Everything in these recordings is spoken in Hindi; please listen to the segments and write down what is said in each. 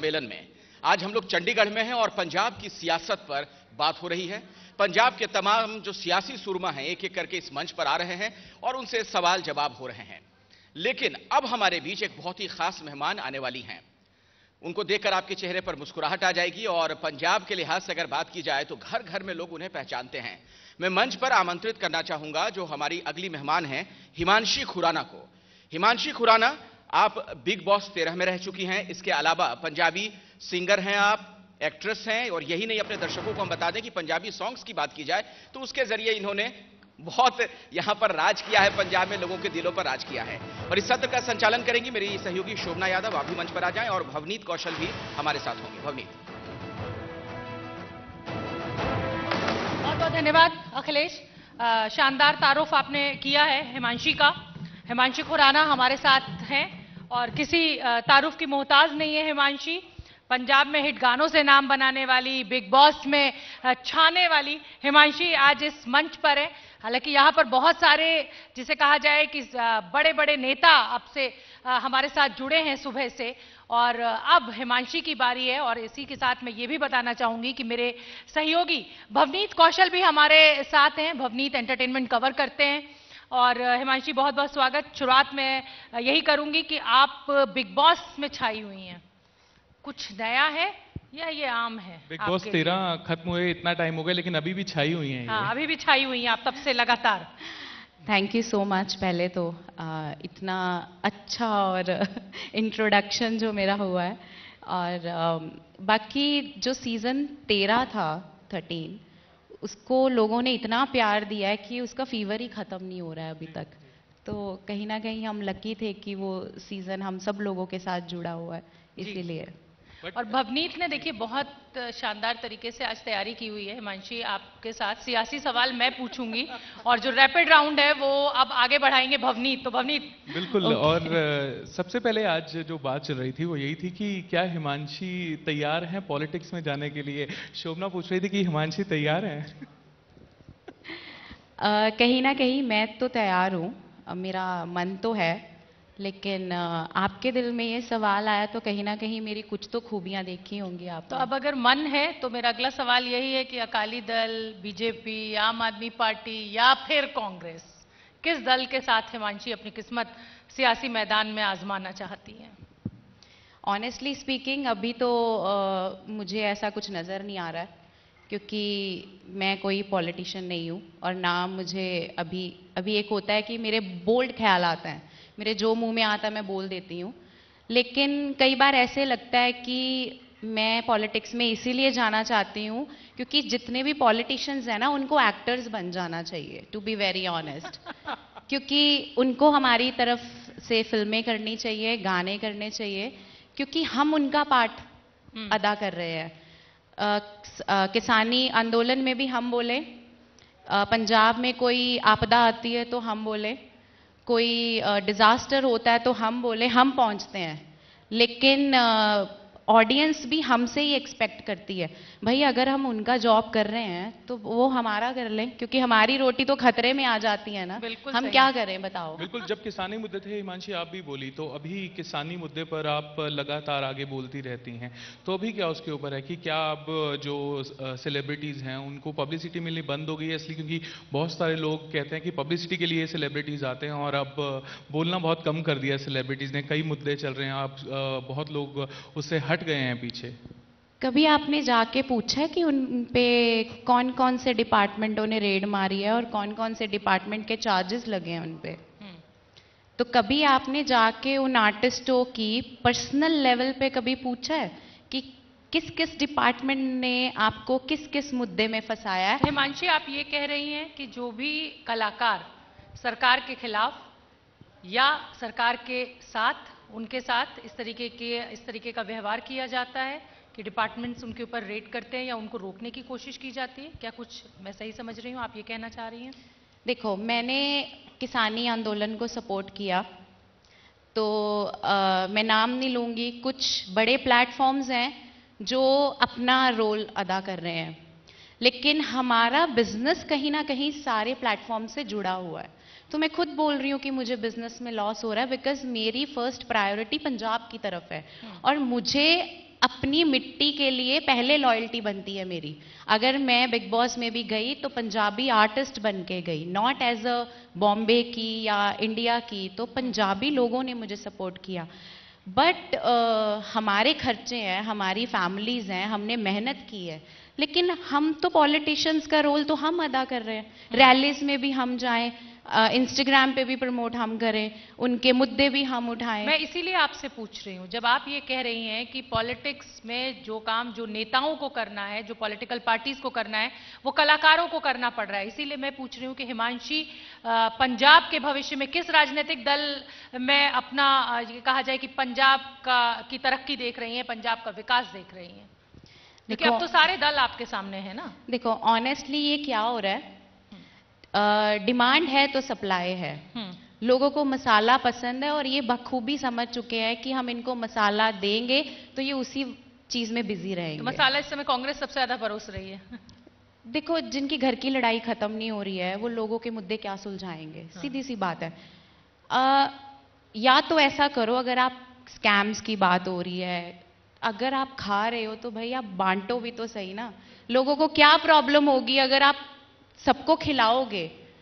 सम्मेलन में। आज हम लोग चंडीगढ़ में हैं और पंजाब की सियासत पर बात हो रही है। पंजाब के तमाम जो सियासी सुरमा हैं एक एक करके इस मंच पर आ रहे हैं और उनसे सवाल जवाब हो रहे हैं। लेकिन अब हमारे बीच एक बहुत ही खास मेहमान आने वाली हैं। उनको देखकर आपके चेहरे पर मुस्कुराहट आ जाएगी और पंजाब के लिहाज से अगर बात की जाए तो घर घर में लोग उन्हें पहचानते हैं। मैं मंच पर आमंत्रित करना चाहूंगा जो हमारी अगली मेहमान हैं, हिमांशी खुराना को। हिमांशी खुराना, आप बिग बॉस 13 में रह चुकी हैं। इसके अलावा पंजाबी सिंगर हैं, आप एक्ट्रेस हैं और यही नहीं, अपने दर्शकों को हम बता दें कि पंजाबी सॉन्ग्स की बात की जाए तो उसके जरिए इन्होंने बहुत यहां पर राज किया है, पंजाब में लोगों के दिलों पर राज किया है। और इस सत्र का संचालन करेंगी मेरी सहयोगी शोभना यादव। आप भी मंच पर आ जाएं और भवनीत कौशल भी हमारे साथ होंगे। भवनीत, बहुत बहुत धन्यवाद अखिलेश। शानदार तारुफ आपने किया है हिमांशी का। हिमांशी खुराना हमारे साथ हैं और किसी तारुफ की मोहताज नहीं है हिमांशी। पंजाब में हिट गानों से नाम बनाने वाली, बिग बॉस में छाने वाली हिमांशी आज इस मंच पर है। हालांकि यहाँ पर बहुत सारे, जिसे कहा जाए कि बड़े बड़े नेता अब से हमारे साथ जुड़े हैं सुबह से, और अब हिमांशी की बारी है। और इसी के साथ मैं ये भी बताना चाहूंगी कि मेरे सहयोगी भवनीत कौशल भी हमारे साथ हैं। भवनीत एंटरटेनमेंट कवर करते हैं। और हिमांशी, बहुत बहुत स्वागत। शुरुआत में यही करूंगी कि आप बिग बॉस में छाई हुई हैं, कुछ नया है या ये आम है? बिग बॉस 13 खत्म हुए इतना टाइम हो गया लेकिन अभी भी छाई हुई हैं। हाँ, अभी भी छाई हुई हैं आप तब से लगातार। Thank you so much. पहले तो इतना अच्छा और इंट्रोडक्शन जो मेरा हुआ है, और बाकी जो सीज़न 13 था, 13, उसको लोगों ने इतना प्यार दिया है कि उसका फीवर ही ख़त्म नहीं हो रहा है अभी तक। तो कहीं ना कहीं हम लकी थे कि वो सीज़न हम सब लोगों के साथ जुड़ा हुआ है, इसीलिए। और भवनीत ने देखिए बहुत शानदार तरीके से आज तैयारी की हुई है। हिमांशी, आपके साथ सियासी सवाल मैं पूछूंगी और जो रैपिड राउंड है वो अब आगे बढ़ाएंगे भवनीत। तो भवनीत, बिल्कुल। और सबसे पहले आज जो बात चल रही थी वो यही थी कि क्या हिमांशी तैयार हैं पॉलिटिक्स में जाने के लिए। शोभना पूछ रही थी कि हिमांशी तैयार है? कहीं ना कहीं मैं तो तैयार हूँ, मेरा मन तो है, लेकिन आपके दिल में ये सवाल आया तो कहीं ना कहीं मेरी कुछ तो खूबियां देखी होंगी आप। तो अब अगर मन है तो मेरा अगला सवाल यही है कि अकाली दल, बीजेपी, आम आदमी पार्टी या फिर कांग्रेस, किस दल के साथ हिमांशी अपनी किस्मत सियासी मैदान में आजमाना चाहती हैं? ऑनेस्टली स्पीकिंग अभी तो मुझे ऐसा कुछ नज़र नहीं आ रहा है, क्योंकि मैं कोई पॉलिटिशियन नहीं हूँ और ना मुझे अभी एक होता है कि मेरे बोल्ड ख्याल आते हैं, मेरे जो मुंह में आता है मैं बोल देती हूँ। लेकिन कई बार ऐसे लगता है कि मैं पॉलिटिक्स में इसीलिए जाना चाहती हूँ क्योंकि जितने भी पॉलिटिशियंस हैं ना, उनको एक्टर्स बन जाना चाहिए, टू बी वेरी ऑनेस्ट। क्योंकि उनको हमारी तरफ से फिल्में करनी चाहिए, गाने करने चाहिए, क्योंकि हम उनका पार्ट अदा कर रहे हैं। किसानी आंदोलन में भी हम बोले, पंजाब में कोई आपदा आती है तो हम बोले, कोई डिजास्टर होता है तो हम बोले, हम पहुंचते हैं। लेकिन ऑडियंस भी हमसे ही एक्सपेक्ट करती है, भाई अगर हम उनका जॉब कर रहे हैं तो वो हमारा कर लें, क्योंकि हमारी रोटी तो खतरे में आ जाती है ना। हम क्या करें बताओ। बिल्कुल। जब किसानी मुद्दे थे हिमांशी, आप भी बोली, तो अभी किसानी मुद्दे पर आप लगातार आगे बोलती रहती हैं, तो अभी क्या उसके ऊपर है कि क्या अब जो सेलिब्रिटीज हैं उनको पब्लिसिटी मिलनी बंद हो गई है? इसलिए क्योंकि बहुत सारे लोग कहते हैं कि पब्लिसिटी के लिए सेलिब्रिटीज आते हैं और अब बोलना बहुत कम कर दिया सेलिब्रिटीज ने। कई मुद्दे चल रहे हैं, आप बहुत लोग उससे हट गए हैं पीछे। कभी आपने जाके पूछा है कि उन पे कौन कौन से डिपार्टमेंटों ने रेड मारी है और कौन कौन से डिपार्टमेंट के चार्जेस लगे हैं उन पे? तो कभी आपने जाके उन आर्टिस्टों की पर्सनल लेवल पे कभी पूछा है कि किस किस डिपार्टमेंट ने आपको किस किस मुद्दे में फंसाया है? हिमांशी, आप ये कह रही हैं कि जो भी कलाकार सरकार के खिलाफ या सरकार के साथ, उनके साथ इस तरीके का व्यवहार किया जाता है कि डिपार्टमेंट्स उनके ऊपर रेड करते हैं या उनको रोकने की कोशिश की जाती है, क्या कुछ मैं सही समझ रही हूँ? आप ये कहना चाह रही हैं? देखो, मैंने किसानी आंदोलन को सपोर्ट किया, तो मैं नाम नहीं लूँगी, कुछ बड़े प्लेटफॉर्म्स हैं जो अपना रोल अदा कर रहे हैं, लेकिन हमारा बिजनेस कहीं ना कहीं सारे प्लेटफॉर्म से जुड़ा हुआ है। तो मैं खुद बोल रही हूँ कि मुझे बिजनेस में लॉस हो रहा है, बिकॉज मेरी फर्स्ट प्रायोरिटी पंजाब की तरफ है और मुझे अपनी मिट्टी के लिए पहले लॉयल्टी बनती है मेरी। अगर मैं बिग बॉस में भी गई तो पंजाबी आर्टिस्ट बन के गई, नॉट एज अ बॉम्बे की या इंडिया की, तो पंजाबी लोगों ने मुझे सपोर्ट किया। बट हमारे खर्चे हैं, हमारी फैमिलीज हैं, हमने मेहनत की है, लेकिन हम तो पॉलिटिशियंस का रोल तो हम अदा कर रहे हैं। रैलीज में भी हम जाएं, इंस्टाग्राम पे भी प्रमोट हम करें, उनके मुद्दे भी हम उठाएं। मैं इसीलिए आपसे पूछ रही हूँ, जब आप ये कह रही हैं कि पॉलिटिक्स में जो काम जो नेताओं को करना है, जो पॉलिटिकल पार्टीज को करना है, वो कलाकारों को करना पड़ रहा है, इसीलिए मैं पूछ रही हूँ कि हिमांशी पंजाब के भविष्य में किस राजनीतिक दल में अपना ये कहा जाए कि पंजाब की तरक्की देख रही हैं, पंजाब का विकास देख रही हैं? क्योंकि अब तो सारे दल आपके सामने हैं ना। देखो ऑनेस्टली ये क्या हो रहा है, डिमांड है तो सप्लाई है। लोगों को मसाला पसंद है और ये बखूबी समझ चुके हैं कि हम इनको मसाला देंगे तो ये उसी चीज में बिजी रहेंगे। तो मसाला इस समय कांग्रेस सबसे ज्यादा परोस रही है। देखो जिनकी घर की लड़ाई खत्म नहीं हो रही है वो लोगों के मुद्दे क्या सुलझाएंगे? सीधी सी बात है। या तो ऐसा करो, अगर आप स्कैम्स की बात हो रही है, अगर आप खा रहे हो तो भाई आप बांटो भी तो सही ना। लोगों को क्या प्रॉब्लम होगी अगर आप सबको खिलाओगे?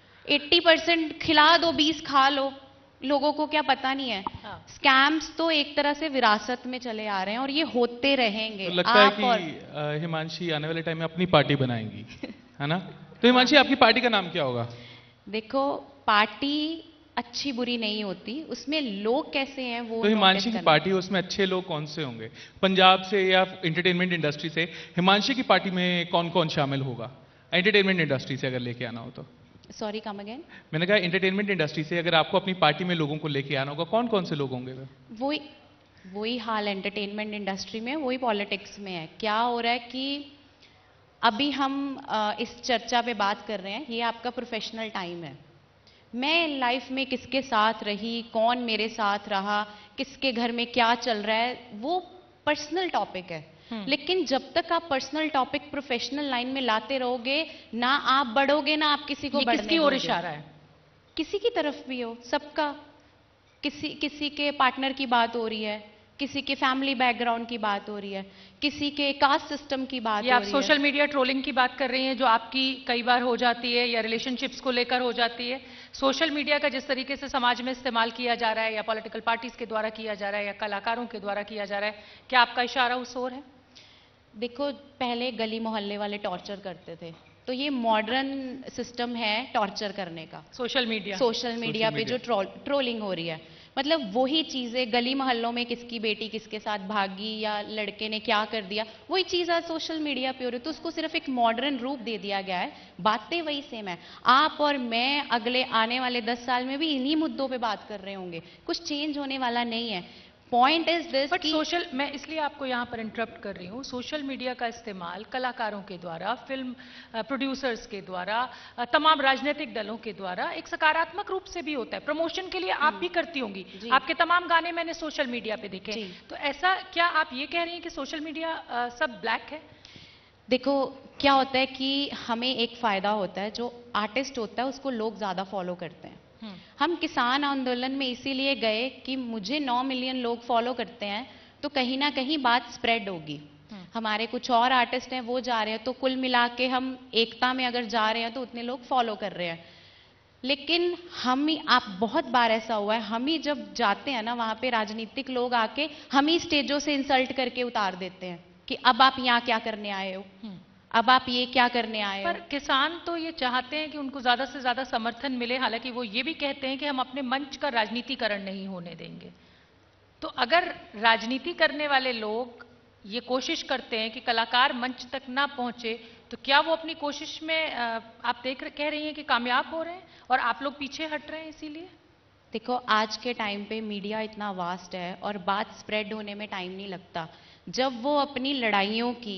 80% खिला दो, 20 खा लो, लोगों को क्या पता नहीं है। स्कैम्स तो एक तरह से विरासत में चले आ रहे हैं और ये होते रहेंगे। तो लगता है कि हिमांशी आने वाले टाइम में अपनी पार्टी बनाएंगी, है ना? तो हिमांशी आपकी पार्टी का नाम क्या होगा? देखो पार्टी अच्छी बुरी नहीं होती, उसमें लोग कैसे हैं वो। तो हिमांशी की पार्टी है, उसमें अच्छे लोग कौन से होंगे? पंजाब से या एंटरटेनमेंट इंडस्ट्री से हिमांशी की पार्टी में कौन कौन शामिल होगा? एंटरटेनमेंट इंडस्ट्री से अगर लेके आना हो तो। Sorry come again. मैंने कहा एंटरटेनमेंट इंडस्ट्री से अगर आपको अपनी पार्टी में लोगों को लेके आना होगा, कौन कौन से लोग होंगे? वही हाल एंटरटेनमेंट इंडस्ट्री में, वही पॉलिटिक्स में है। क्या हो रहा है कि अभी हम इस चर्चा पे बात कर रहे हैं, ये आपका प्रोफेशनल टाइम है। मैं लाइफ में किसके साथ रही, कौन मेरे साथ रहा, किसके घर में क्या चल रहा है, वो पर्सनल टॉपिक है। लेकिन जब तक आप पर्सनल टॉपिक प्रोफेशनल लाइन में लाते रहोगे, ना आप बढ़ोगे ना आप किसी को बढ़ने दोगे। किसकी ओर इशारा है? किसी की तरफ भी हो, सबका। किसी के पार्टनर की बात हो रही है, किसी के फैमिली बैकग्राउंड की बात हो रही है, किसी के कास्ट सिस्टम की बात हो रही है। आप सोशल मीडिया ट्रोलिंग की बात कर रही हैं जो आपकी कई बार हो जाती है, या रिलेशनशिप्स को लेकर हो जाती है। सोशल मीडिया का जिस तरीके से समाज में इस्तेमाल किया जा रहा है, या पॉलिटिकल पार्टीज के द्वारा किया जा रहा है, या कलाकारों के द्वारा किया जा रहा है, क्या आपका इशारा उस ओर है? देखो पहले गली मोहल्ले वाले टॉर्चर करते थे, तो ये मॉडर्न सिस्टम है टॉर्चर करने का। सोशल मीडिया पे जो ट्रोलिंग हो रही है, मतलब वही चीजें गली मोहल्लों में किसकी बेटी किसके साथ भागी या लड़के ने क्या कर दिया, वही चीज आज सोशल मीडिया पे हो रही है। तो उसको सिर्फ एक मॉडर्न रूप दे दिया गया है, बातें वही सेम है। आप और मैं अगले आने वाले 10 साल में भी इन्हीं मुद्दों पे बात कर रहे होंगे, कुछ चेंज होने वाला नहीं है। पॉइंट इज दिस, बट मैं इसलिए आपको यहाँ पर इंटरप्ट कर रही हूँ, सोशल मीडिया का इस्तेमाल कलाकारों के द्वारा, फिल्म प्रोड्यूसर्स के द्वारा, तमाम राजनीतिक दलों के द्वारा एक सकारात्मक रूप से भी होता है। प्रमोशन के लिए आप भी करती होंगी, आपके तमाम गाने मैंने सोशल मीडिया पे देखे। तो ऐसा क्या आप ये कह रही हैं कि सोशल मीडिया सब ब्लैक है? देखो क्या होता है कि हमें एक फायदा होता है, जो आर्टिस्ट होता है उसको लोग ज्यादा फॉलो करते हैं। हम किसान आंदोलन में इसीलिए गए कि मुझे 9 मिलियन लोग फॉलो करते हैं, तो कहीं ना कहीं बात स्प्रेड होगी। हमारे कुछ और आर्टिस्ट हैं वो जा रहे हैं, तो कुल मिला के हम एकता में अगर जा रहे हैं तो उतने लोग फॉलो कर रहे हैं। लेकिन आप बहुत बार ऐसा हुआ है, हम ही जब जाते हैं ना वहां पे, राजनीतिक लोग आके हम ही स्टेजों से इंसल्ट करके उतार देते हैं कि अब आप यहाँ क्या करने आए हो, अब आप ये क्या करने आए हो। पर किसान तो ये चाहते हैं कि उनको ज्यादा से ज्यादा समर्थन मिले, हालांकि वो ये भी कहते हैं कि हम अपने मंच का राजनीतिकरण नहीं होने देंगे। तो अगर राजनीति करने वाले लोग ये कोशिश करते हैं कि कलाकार मंच तक ना पहुंचे, तो क्या वो अपनी कोशिश में आप कह रही हैं कि कामयाब हो रहे हैं और आप लोग पीछे हट रहे हैं? इसीलिए देखो आज के टाइम पे मीडिया इतना वास्ट है और बात स्प्रेड होने में टाइम नहीं लगता। जब वो अपनी लड़ाइयों की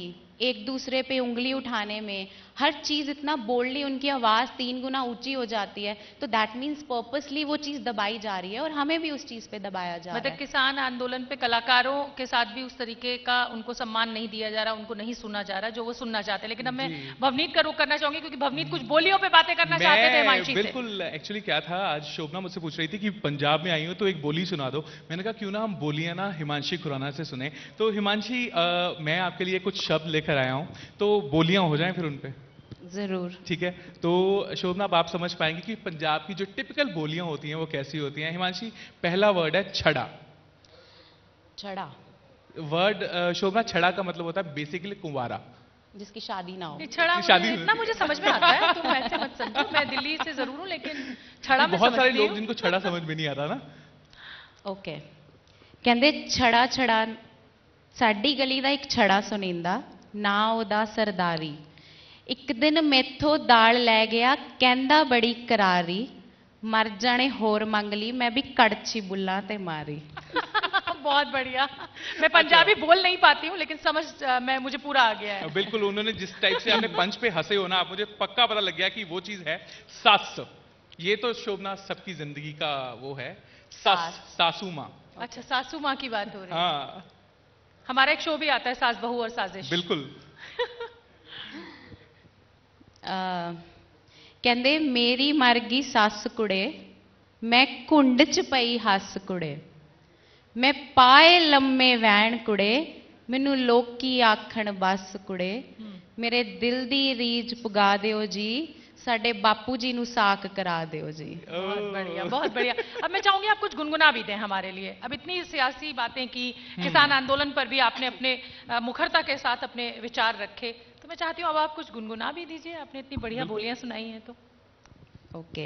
एक दूसरे पे उंगली उठाने में, हर चीज इतना बोल्डली, उनकी आवाज 3 गुना ऊंची हो जाती है, तो दैट मीन्स पर्पसली वो चीज दबाई जा रही है और हमें भी उस चीज पे दबाया जा रहा मतलब है। किसान आंदोलन पे कलाकारों के साथ भी उस तरीके का उनको सम्मान नहीं दिया जा रहा, उनको नहीं सुना जा रहा जो वो सुनना चाहते हैं। लेकिन अब मैं भवनीत का रुख करना चाहूंगी क्योंकि भवनीत कुछ बोलियों पे बातें करना चाहते थे हिमांशी से। बिल्कुल, एक्चुअली क्या था, आज शोभना मुझसे पूछ रही थी कि पंजाब में आई हूं तो एक बोली सुना दो। मैंने कहा क्यों ना हम बोलियां ना हिमांशी खुराना से सुने। तो हिमांशी, मैं आपके लिए कुछ शब्द लेकर आया हूं, तो बोलियां हो जाएं फिर उन पे। जरूर। ठीक है, तो शोभना अब आप समझ पाएंगे कि पंजाब की जो टिपिकल बोलियां होती हैं वो कैसी होती हैं। हिमांशी, पहला वर्ड है छड़ा। छड़ा। वर्ड शोभना, छड़ा का मतलब होता है बेसिकली कुंवारा, जिसकी शादी ना हो। नहीं, छड़ा शादी इतना मुझे समझ में आता है, तुम ऐसे मत समझो, मैं दिल्ली से जरूर हूँ लेकिन छड़ा में बहुत सारे समझती लोग हूँ। जिनको छड़ा समझ में नहीं आता ना। ओके, कहंदे छड़ा छड़ा, साडी गली दा एक छड़ा सुनिंदा, ना ओदा सरदारी, एक दिन मेथों दाल लै गया, कहंदा बड़ी करारी, मर जाने होर मंग ली, मैं भी कड़छी बुल्ला ते मारी। बहुत बढ़िया। मैं पंजाबी बोल नहीं पाती हूँ लेकिन समझ मुझे पूरा आ गया है। बिल्कुल, उन्होंने जिस टाइप से आपने पंच पे हंसे हो ना, आप, मुझे पक्का पता लग गया कि वो चीज है सास। ये तो शोभना सबकी जिंदगी का वो है, सास, सासू माँ। अच्छा, सासू माँ की बात हो रही है। हाँ, हमारा एक शो भी आता है, सास बहू और साजिश। बिल्कुल। कहंदे मेरी मर गई सस कुड़े, मैं कुंड च पई हस कुड़े, मैं पाए लम्मे वैन कुड़े, मैनू लोकी आखण बस कुड़े, मेरे दिल दी रीज पुगा दिओ जी, साडे बापू जी नू साक करा दिओ जी। बहुत बढ़िया, बहुत बढ़िया। अब मैं चाहूंगी आप कुछ गुनगुना भी दें हमारे लिए। अब इतनी सियासी बातें की, किसान आंदोलन पर भी आपने अपने मुखरता के साथ अपने विचार रखे, तो मैं चाहती हूँ अब आप कुछ गुनगुना भी दीजिए, आपने इतनी बढ़िया बोलियां सुनाई हैं तो। ओके,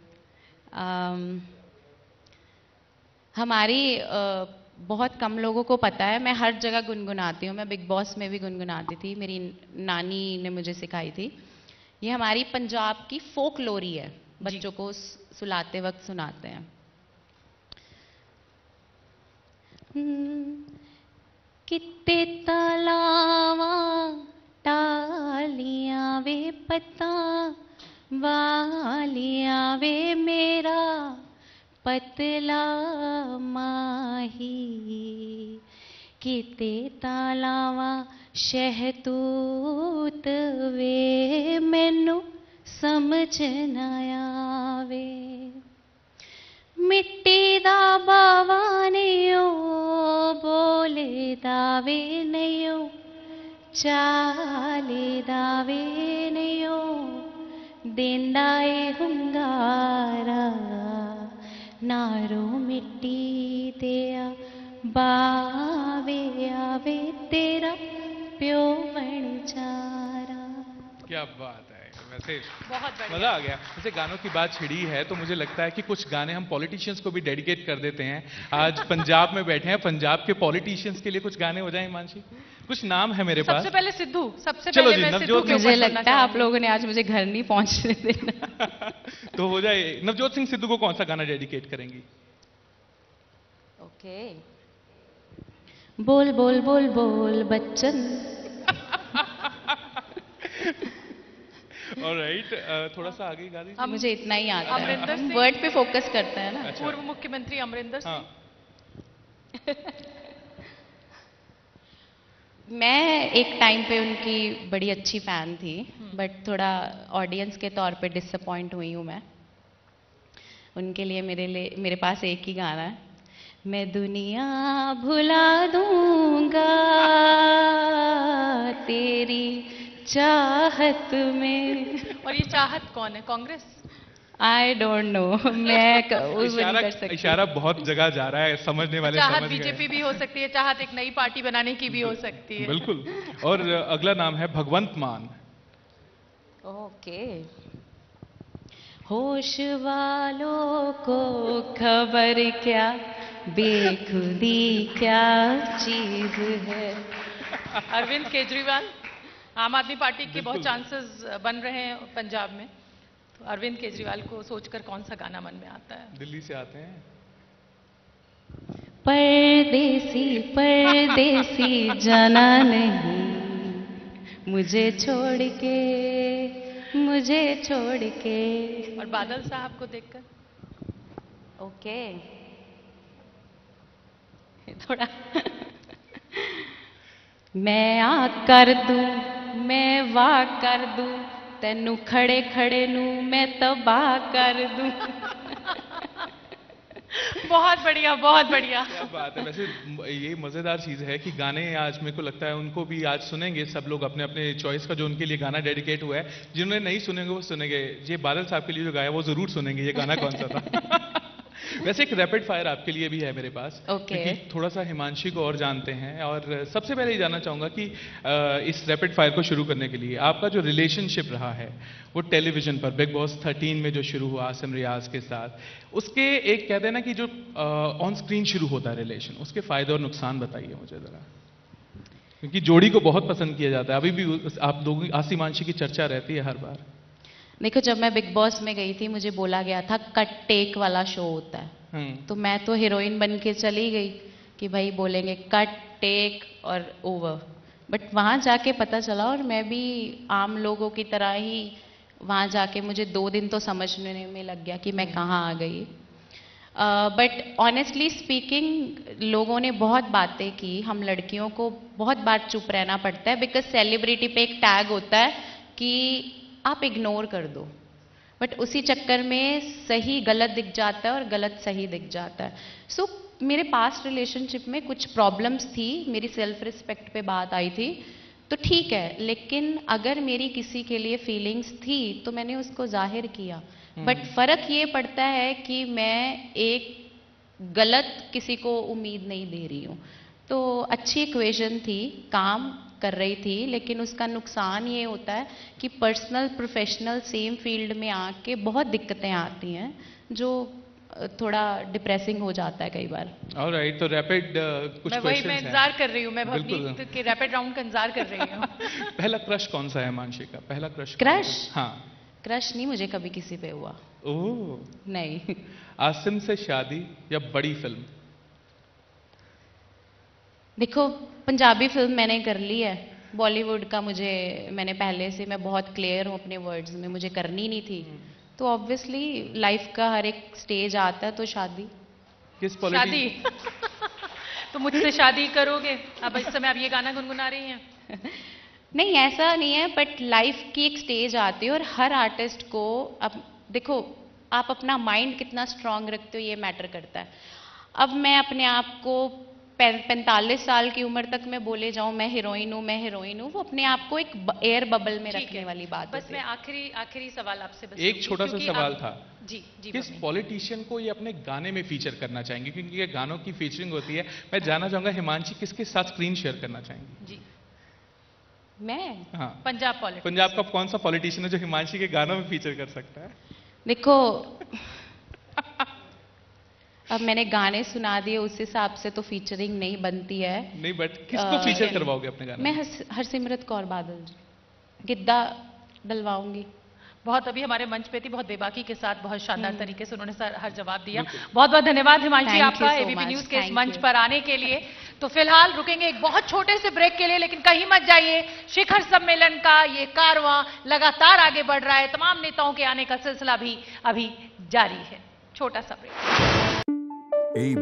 हमारी बहुत कम लोगों को पता है, मैं हर जगह गुनगुनाती हूँ, मैं बिग बॉस में भी गुनगुनाती थी, मेरी नानी ने मुझे सिखाई थी। ये हमारी पंजाब की फोक लोरी है, बच्चों को सुलाते वक्त सुनाते हैं। कित्ते तलावा टालियां वे पता वालियां वे मेरा पतला माही, किते तालावा शहतूत वे मैनू समझ न आवे, मिट्टी दा बावा नेओ बोले दावे नेओ, चाले दावे नेओ देंदा ए हुंगारा, नारो मिट्टी दिया बावे आवे तेरा प्यो बन चारा। क्या बात है, वैसे बहुत बढ़िया। मजा आ गया। वैसे गानों की बात छिड़ी है तो मुझे लगता है कि कुछ गाने हम पॉलिटिशियंस को भी डेडिकेट कर देते हैं। आज पंजाब में बैठे हैं, पंजाब के पॉलिटिशियंस के लिए कुछ गाने हो जाएं हिमांशी? कुछ नाम है मेरे पास। सबसे पहले सिद्धू, सबसे चलो पहले जी, मैं नवजोत सिद्धू के मुझे ऊपर लगता सुनना है आप लोगों ने आज मुझे घर नहीं पहुंचने देना। तो हो जाए, नवजोत सिंह सिद्धू को कौन सा गाना डेडिकेट करेंगी? ओके, बोल बोल बोल बोल बच्चन। ऑलराइट, थोड़ा सा आगे गा दीजिए। मुझे इतना ही आता है, अमरिंदर हम सिंह। वर्ड पे फोकस करते हैं ना। अच्छा। पूर्व मुख्यमंत्री अमरिंदर सिंह। हाँ, मैं एक टाइम पे उनकी बड़ी अच्छी फैन थी, बट थोड़ा ऑडियंस के तौर पे डिसअपॉइंट हुई हूँ मैं। उनके लिए मेरे पास एक ही गाना है, मैं दुनिया भुला दूंगा तेरी चाहत में। और ये चाहत कौन है, कांग्रेस? आई डोंट नो, मैं वो नहीं कर सकती। इशारा बहुत जगह जा रहा है, समझने वाले चाहत समझ गए। बीजेपी भी हो सकती है, चाहत एक नई पार्टी बनाने की भी हो सकती है। बिल्कुल। और अगला नाम है भगवंत मान। ओके, होश वालों को खबर क्या, बेखुदी क्या चीज है। अरविंद केजरीवाल, आम आदमी पार्टी के बहुत चांसेस बन रहे हैं पंजाब में, तो अरविंद केजरीवाल को सोचकर कौन सा गाना मन में आता है? दिल्ली से आते हैं। परदेसी परदेसी जाना नहीं, मुझे छोड़ के, मुझे छोड़ के। और बादल साहब को देखकर ओके थोड़ा मैं आ कर दूं, मैं वाह कर दूं, तेनू खड़े खड़े नू मैं तबाह कर दूं। बहुत बढ़िया, बहुत बढ़िया। क्या बात है। वैसे ये मजेदार चीज है कि गाने आज मेरे को लगता है उनको भी आज सुनेंगे सब लोग अपने अपने चॉइस का, जो उनके लिए गाना डेडिकेट हुआ है। जिन्होंने नहीं सुनेंगे वो सुनेंगे। ये बादल साहब के लिए जो गाया वो जरूर सुनेंगे। ये गाना कौन सा था? वैसे एक रैपिड फायर आपके लिए भी है मेरे पास। ओके। थोड़ा सा हिमांशी को और जानते हैं, और सबसे पहले ये जानना चाहूंगा कि इस रैपिड फायर को शुरू करने के लिए आपका जो रिलेशनशिप रहा है वो टेलीविजन पर बिग बॉस 13 में जो शुरू हुआ आसिम रियाज के साथ, उसके एक कहते हैं ना कि जो ऑन स्क्रीन शुरू होता है रिलेशन, उसके फायदे और नुकसान बताइए मुझे जरा, क्योंकि जोड़ी को बहुत पसंद किया जाता है। अभी भी आप दोनों आसिमांशी की चर्चा रहती है हर बार। देखो, जब मैं बिग बॉस में गई थी मुझे बोला गया था कट टेक वाला शो होता है, तो मैं तो हीरोइन बन के चली गई कि भाई बोलेंगे कट टेक और ओवर। बट वहाँ जाके पता चला, और मैं भी आम लोगों की तरह ही वहाँ जाके मुझे 2 दिन तो समझने में लग गया कि मैं कहाँ आ गई। बट ऑनेस्टली स्पीकिंग लोगों ने बहुत बातें की, हम लड़कियों को बहुत बार चुप रहना पड़ता है, बिकॉज सेलिब्रिटी पे एक टैग होता है कि आप इग्नोर कर दो, बट उसी चक्कर में सही गलत दिख जाता है और गलत सही दिख जाता है। सो मेरे पास्ट रिलेशनशिप में कुछ प्रॉब्लम्स थी, मेरी सेल्फ रिस्पेक्ट पे बात आई थी, तो ठीक है, लेकिन अगर मेरी किसी के लिए फीलिंग्स थी तो मैंने उसको जाहिर किया। बट फर्क ये पड़ता है कि मैं एक गलत किसी को उम्मीद नहीं दे रही हूँ। तो अच्छी इक्वेशन थी, काम कर रही थी, लेकिन उसका नुकसान ये होता है कि पर्सनल प्रोफेशनल सेम फील्ड में आके बहुत दिक्कतें आती हैं, जो थोड़ा डिप्रेसिंग हो जाता है कई बार। ऑलराइट, तो रैपिड कुछ मैं वही मैं इंतजार कर रही हूँ, मैं भवनीत के रैपिड राउंड का इंतजार कर रही हूँ। पहला क्रश कौन सा है मानसी का? पहला क्रश? हाँ। क्रश नहीं मुझे कभी किसी पे हुआ। ओह नहीं। आसिम से शादी या बड़ी फिल्म? देखो, पंजाबी फिल्म मैंने कर ली है, बॉलीवुड का मैंने पहले से, मैं बहुत क्लियर हूँ अपने वर्ड्स में, मुझे करनी नहीं थी। तो ऑब्वियसली लाइफ का हर एक स्टेज आता है, तो शादी। किस शादी? तो मुझसे शादी करोगे? अब इस समय आप ये गाना गुनगुना रही हैं? नहीं, ऐसा नहीं है, बट लाइफ की एक स्टेज आती है और हर आर्टिस्ट को, अब देखो आप अपना माइंड कितना स्ट्रांग रखते हो ये मैटर करता है। अब मैं अपने आप को 45 साल की उम्र तक मैं बोले जाऊं मैं हीरोइन हूं, मैं हीरोइन हूं, वो अपने आप को एक एयर बबल में रखने वाली बात है। बस मैं आखिरी सवाल आपसे बस एक छोटा सा सवाल था। जी जी। किस पॉलिटिशियन को ये अपने गाने में फीचर करना चाहेंगे? क्योंकि ये गानों की फीचरिंग होती है। मैं जानना चाहूंगा हिमांशी किसके साथ स्क्रीन शेयर करना चाहेंगे? जी मैं, हाँ, पंजाब पॉलिटिक्स। पंजाब का कौन सा पॉलिटिशियन है जो हिमांशी के गानों में फीचर कर सकता है? देखो अब मैंने गाने सुना दिए, उस हिसाब से तो फीचरिंग नहीं बनती है। नहीं, बट किसको फीचर करवाओगे अपने गाने? मैं हरसिमरत कौर बादल गिद्दा डलवाऊंगी। बहुत अभी हमारे मंच पे थी, बहुत बेबाकी के साथ, बहुत शानदार तरीके से उन्होंने हर जवाब दिया। बहुत बहुत धन्यवाद हिमांशी आपका एबीपी न्यूज के इस मंच पर आने के लिए। तो फिलहाल रुकेंगे एक बहुत छोटे से ब्रेक के लिए, लेकिन कहीं मत जाइए, शिखर सम्मेलन का ये कारवां लगातार आगे बढ़ रहा है, तमाम नेताओं के आने का सिलसिला भी अभी जारी है। छोटा सा ब्रेक।